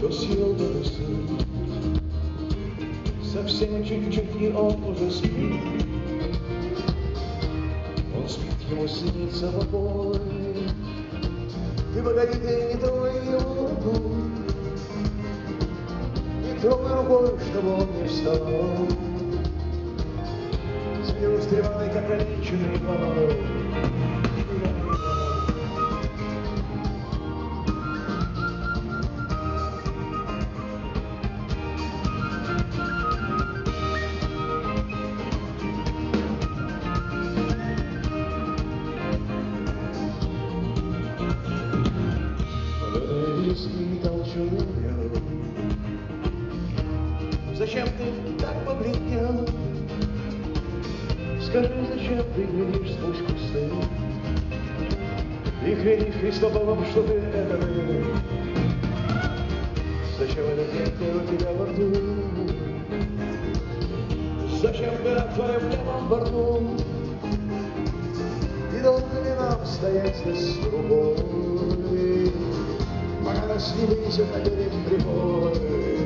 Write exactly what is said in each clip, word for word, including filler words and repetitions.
кто съел досыпь. Совсем чуть-чуть, и он уже спит. Он спит, ему снится покой. Ты погоди, ты не трогай его руку, не трогай рукой, чтобы он не встал. Целеустремленный, как олеченный вал. И толченый мел. Зачем ты так побледнел? Скажи, зачем ты глядишь сквозь кусты и хренишь Христоповым, что ты это ты? Зачем этот ветер у тебя во рту? Зачем ты на твоем левом борту? И долго ли нам стоять здесь с рукой, пока нас не вынесет на берег прибой?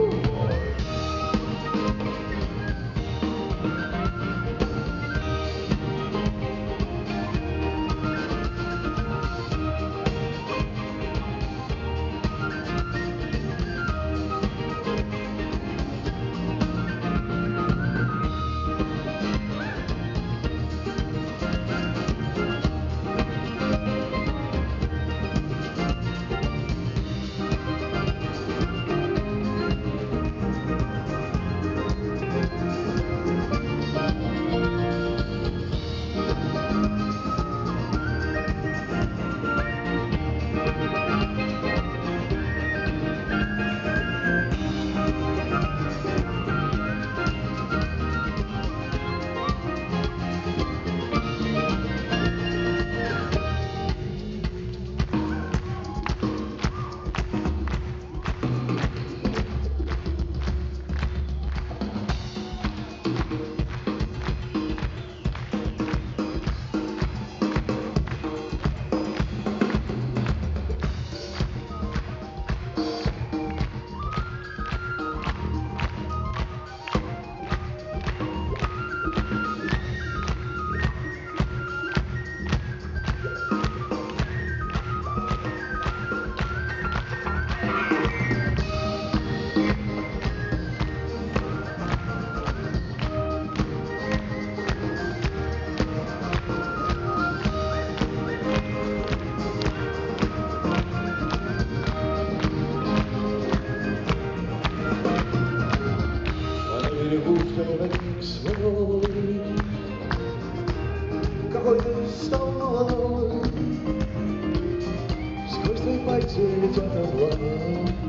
Какой ты стал молодой, сквозь твои пальцы летят облака,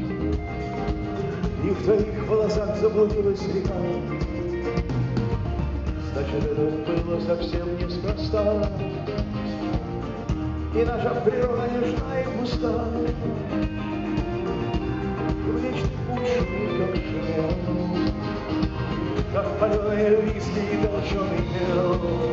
и в твоих волосах заблудилась река. Значит, это было совсем неспроста, и наша природа нежна и пуста. В вечной пуще, как шумел, как паленые виски и толченый мел.